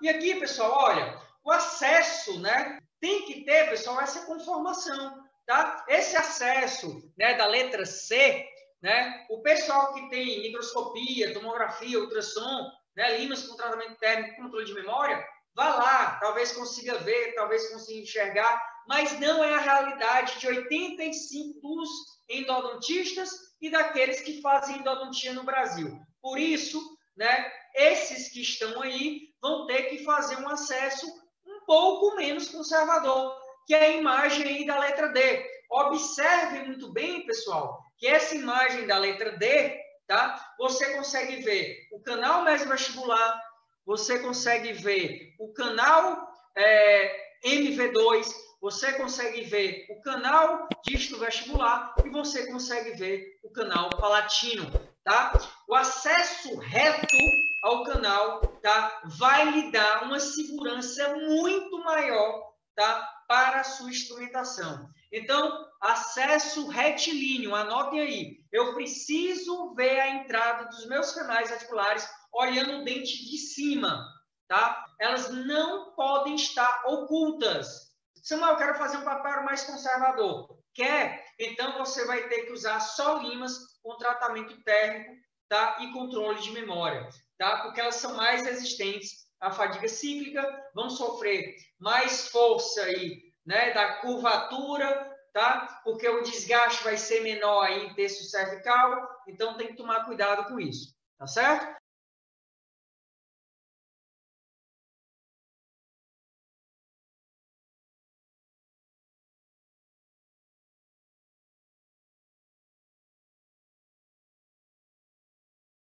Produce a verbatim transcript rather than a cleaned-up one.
E aqui, pessoal, olha, o acesso, né, tem que ter, pessoal, essa conformação, tá? Esse acesso, né, da letra C, né, o pessoal que tem microscopia, tomografia, ultrassom, né, limas com tratamento térmico, controle de memória, vá lá, talvez consiga ver, talvez consiga enxergar, mas não é a realidade de oitenta e cinco por cento dos endodontistas e daqueles que fazem endodontia no Brasil. Por isso, né, esses que estão aí vão ter que fazer um acesso um pouco menos conservador, que é a imagem aí da letra D. Observe muito bem, pessoal, que essa imagem da letra D, tá? Você consegue ver o canal mesovestibular, você consegue ver o canal é, M V dois, você consegue ver o canal disto vestibular e você consegue ver o canal palatino, tá? O acesso reto ao canal, tá, vai lhe dar uma segurança muito maior, tá, para a sua instrumentação. Então, acesso retilíneo, anotem aí. Eu preciso ver a entrada dos meus canais articulares olhando o dente de cima, tá? Elas não podem estar ocultas. Samuel, eu quero fazer um papel mais conservador. Quer? Então, você vai ter que usar só limas com tratamento térmico, tá? E controle de memória, tá? Porque elas são mais resistentes à fadiga cíclica, vão sofrer mais força aí, né? Da curvatura, tá? Porque o desgaste vai ser menor aí em terço cervical, então tem que tomar cuidado com isso, tá certo?